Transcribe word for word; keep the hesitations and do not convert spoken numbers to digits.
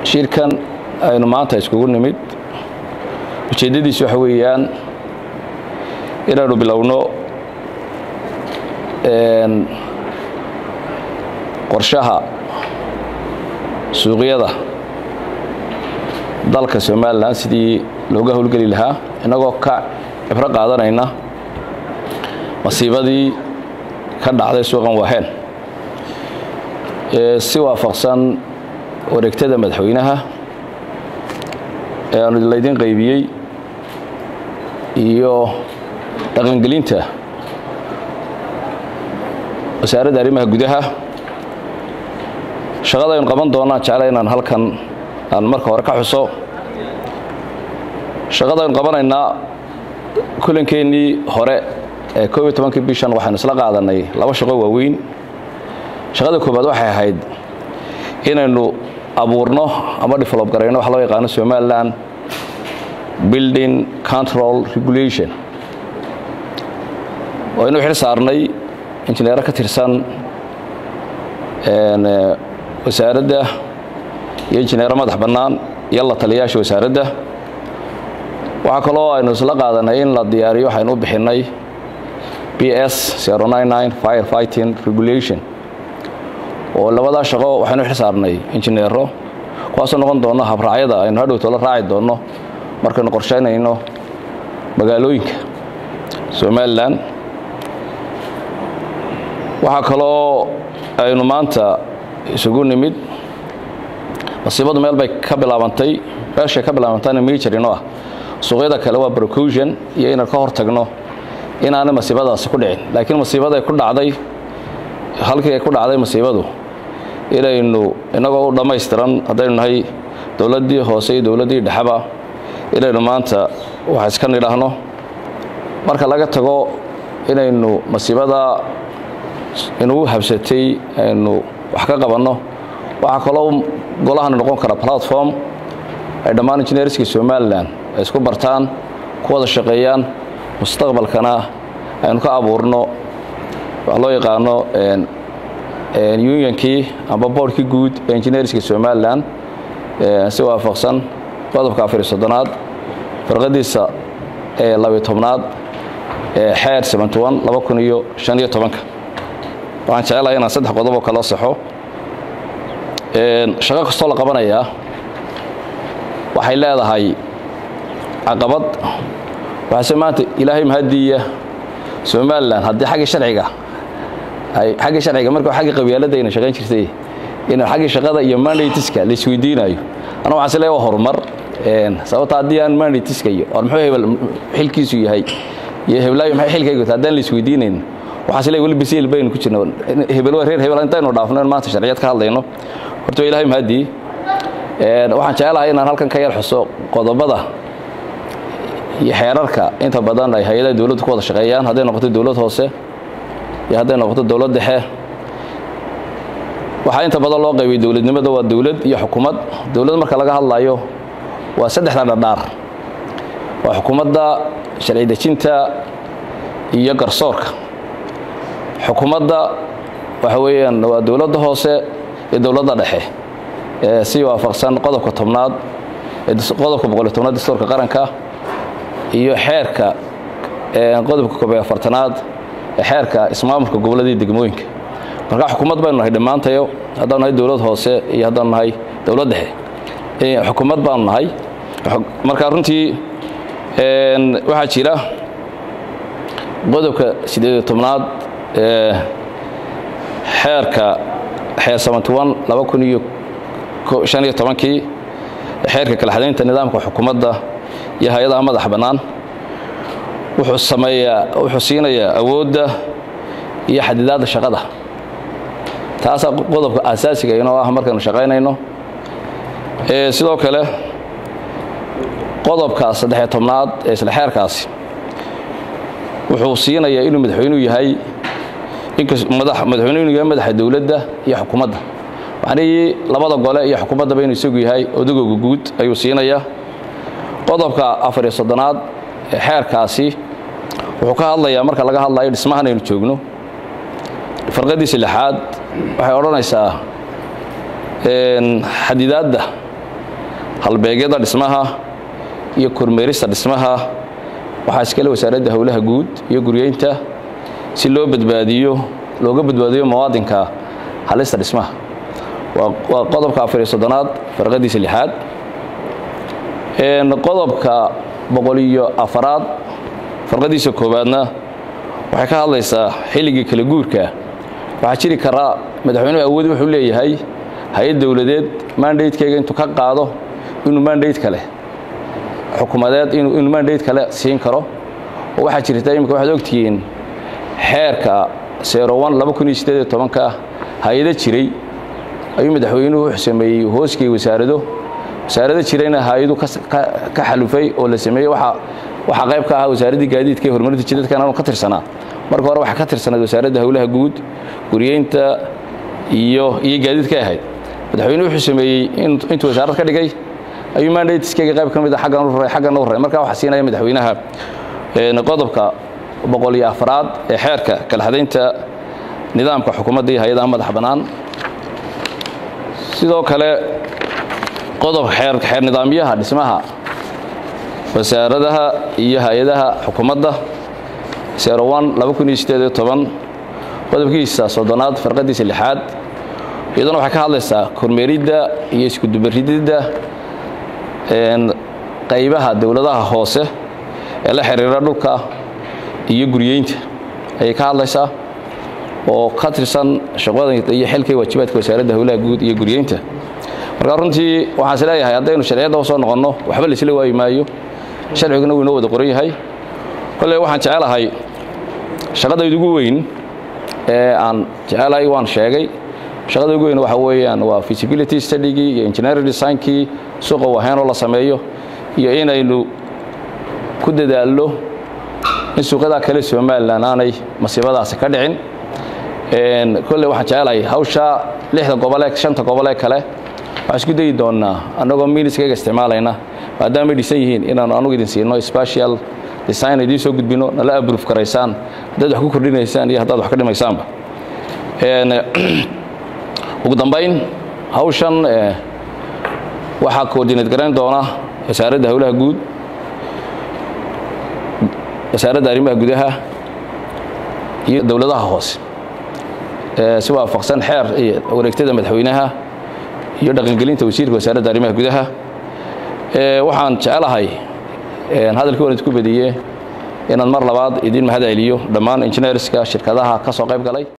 shirkan aynu maanta iskugu nimid ujeedadiisu waxa weeyaan inaanu bilowno een qorshaha suuqyada dalka Soomaaliland sidii looga howlgali lahaa inagoo ka ibra qaadanayna masiibadii ka dhacday suuqan Wahen ee si waafaqsan wareegtada madaxweynaha ee aanu leedin qaybiyay iyo dhaqangelinta wasaaradda arrimaha gudaha shaqada ay qaban doonaan jeclayna halkan aan marka hore ka xuso shaqada ay qabanayna kulankeennii hore ee koob iyo tobankii bishan waxaan isla qaadanay laba shaqo waaweyn shaqada koobaad waxay ahayd inaynu abuurno ama develop gareyno waxa loo yaqaan Somaliland Building Control Regulation oo inuu xil saarnay injineer ka tirsan een wasaaradda iyo injineer madax bannaan iyo la taliyaasha wasaaradda waxa kale oo aynu isla qaadanay in la diyaariyo waxaynu bixinay P S zero nine nine Firefighting Regulation oo labada shaqo waxaynu xil saarnay injineero kuwaas oo noqon doona habraacyada aynu hadhowto la raaci doono markaynu qorsheynayno magaalooyinka Somaliland waxa kale oo aynu maanta isugu nimid masiibadu meel bay ka bilaabantay meesha ka bilaabantayna majorino ah suuqyada kale waa precaution iyo in ka hortagno inaanay masiibadaasi ku dhicin laakiin masiibada ay ku dhacday halkii ay ku dhacday masiibadu inaynu inagoo u dhameystiran hadaynu nahay dawladdii hoose iyo dawladdii dhaxaba inaynu maanta wax iska nidhaahno marka laga tago inaynu masiibada inuu habsatay aynu wax ka qabanno waxa kale oo golahan noqon kara platform ay dhammaan engineerska Somaliland ay isku bartaan ku wada shaqeeyaan mustaqbalkana aynu ka abuurno wax loo yaqaano een een unionkii amba boardkii guud ee engineerska Somaliland ee si waafaqsan qodobka afar iyo soddonaad farqadiisa ee laba iyo tobnaad ee xeer seventy one laba kun iyo shan iyo toban waxaan jecelahay inaan saddex qodob oo kala saxo een shaqo kasta la qabanaya waxay leedahay caqabad waxa maanta ilaahay mahadiya Somaliland hadii xagga sharciga ay xagga sharciga markuu xagga qabyaalada ay shaqeyn jirtay in xagga shaqada iyo mandate-iska la isweydiinayo ana waxa leeyahay horumar een sababta hadii aan mandate-iska iyo or muxuu hebel xilkiisu yahay iyo heblaay maxay xilkaygu taadaan la isweydiinayn waxa leeyahay wali bisil bayn ku jirno hebel waa reer hebel intaanu dhaafnaan maanta sharciyad ka hadlayno horta ilaahay mahadi een waxaan jecelahay inaan halkan ka yar xuso qodobada iyo xeerarka inta badan ay hay'adaha dawladdu ku wada shaqeeyaan haday noqoto dawlad hoose iyo haday noqoto dawlad dhexe waxa inta badan loo qaybiyay dawladnimada waa dawlad iyo xukuumad dawlad marka laga hadlayo waa saddexda dhadhaar waa xukuumadda sharci dejinta iyo garsoorka xukuumadda waxa weeyaan waa dawladda hoose iyo dawladda dhexe ee si waafaqsan qodobka tobnaad ee qodobka boqol iyo toban dastuurka qaranka iyo xeerka ee qodobka koob iyo afartanaad ee xeerka ismaamulka gobolada degmooyinka marka xukuumad baan nahay dhamaantayo haddaan nahay dawlad hoose iyo haddaan nahay dawlad dhexe ee xukuumad baan nahay marka runtii een waxa jira qodobka siddeed iyo tobnaad ee xeerka xeer seventy one laba kun iyo shan iyo toban kii xeerka kala xadaynta nidaamka xukuumadda iyo hay'adaha madax bannaan wuxuu sameeyaa wuxuu siinayaa awoodda iyo xadidaadda shaqada taas qodobka asaasiga inoo ah markaanu shaqeynayno ee sidoo kale qodobka saddex iyo tobnaad ee isla xeerkaasi wuxuu siinayaa inuu madaxweynuhu yahay inkastoo madax madaxweynuhu yahay madaxa dawladda iyo xukuumadda macnaheedu labada gole iyo xukuumadda baynu isagu yahay odagooga guud ayuu siinayaa qodobka afar iyo soddonaad ee xeerkaasi wuxuu ka hadlayaa marka laga hadlayo dhismahan aynu joogno farqadiisa lixaad waxay oranaysaa een xadidaadda halbeegyada dhismaha iyo kormeerista dhismaha waxaa iskale wasaaradda howlaha guud iyo guryeynta si loo badbaadiyo looga badbaadiyo muwaadinka halista dhismaha waa qodobka afar iyo soddonaad farqadiisa lixaad een qodobka boqol iyo afaraad farqadiisa koobaadna waxay ka hadlaysaa xilliga kala guurka waxa jiri kara madaxweynuhu awood wuxuu leeyahay hay'ad dawladeed mandate-keega intuu ka qaado inuu mandate kale xukuumadeed inuu mandate kale siin karo oo waxa jirta imika waxaad ogtihiin xeerka zero one laba kun iyo siddeed iyo toban ka hay'ad jiray ayuu madaxweynuhu sameeyay hooskii wasaarado wasaarada jirayna hay'adu ka xalufay oo la sameeyay waxa waxa qayb ka ah wasaaradda gaadiidka iyo horumarinta jidadka aan ka tirsanaa marka hore waxa ka tirsanaa wasaaradda howlaha guud guryeynta iyo iyo gaadiidka ahayd madaxweynuhu wuxuu sameeyay intuu wasaaradda ka dhigay ayuu mandate-keega qayb ka mid ah xaggan u raray xaggan u raray marka waxa siinaya madaxweynaha ee qodobka boqol iyo afaraad ee xeerka kala xadaynta nidaamka xukuumadda iyo hay'adaha madax bannaan sidoo kale qodobka xeer xeer nidaamyaha dhismaha wasaaradaha iyo hay'adaha xukuumadda zero one laba kun iyo siddeed iyo toban qodobkiisa soddonaad farqadiisa lixaad iyaduna waxay ka hadlaysaa kormeeridda iyo isku dubaridida een qaybaha dawladaha hoose ee la xiriira dhulka iyo guryeynta ay ka hadlaysaa oo ka tirsan shaqada iyo xilka waajibaadka wasaaradda howlaha guud iyo guryeynta marka runtii waxaan is leeyahay haddaynu sharciyada soo noqonno waxba la isla waayi maayo sharciguna wuu inoo wada qoran yahay kale waxaan jecelahay shaqada ugu weyn ee aan jecelahay waan sheegay shaqada ugu weyn waxa weeyaan waa feasibility study iyo engineering design ki suuqa wahaano la sameeyo iyo inaynu ku dadaalno in suuqada kale Soomaaliland aanay masiibadaas ka dhicin een kale waxaan jecelahay hawsha lixda gobol ee shanta gobol ee kale waxaan isku dayi doonaa anagoo miiniskayga isticmaalayna maadaama ay dhisan yihiin inaan anagu idin siino spatial design idin soo gudbino nala approve karaysaan dad wax ku kordhinaysaan iyo haddaad wax ka dhimaysaanba een ugu dambayn hawshan waxaa coordinate garan doona wasaaradda howlaha guud wasaaradda arrimaha gudaha iyo dawladaha hoose ee si waafaqsan xeer iyo wareegtada madaxweynaha iyo dhaqangelinta wasiirka wasaaradda arrimaha gudaha ee waxaan jecelahay een hadalkii waan isku badiyay inaan mar labaad idin mahad celiyo dhammaan engineerska shirkadaha ka soo qayb galay